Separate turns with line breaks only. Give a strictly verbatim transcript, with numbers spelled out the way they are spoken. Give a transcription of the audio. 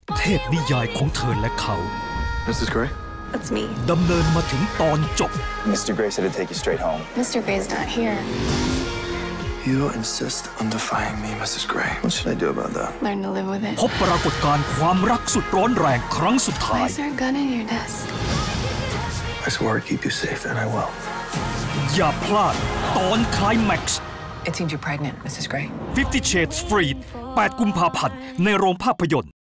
เทพนิยายของเธอและเขา
Missus Gray
That's me
ดำเนินมาถึงตอนจบ
Mister Gray said to take you straight home
Mister Gray's not here
You insist on defying me Missus Gray What should I do about that
Learn to live with it
พบปรากฏการณ์ความรักสุดร้อนแรงครั้งสุดท้าย
Why is there a gun in your desk
I swore I'd keep you safe and I will
อย่าพลาดตอนคลายแม็กซ์
It seems you're pregnant Missus Gray
Fifty Shades Freed แปดกุมภาพันธ์ในโรงภาพยนตร์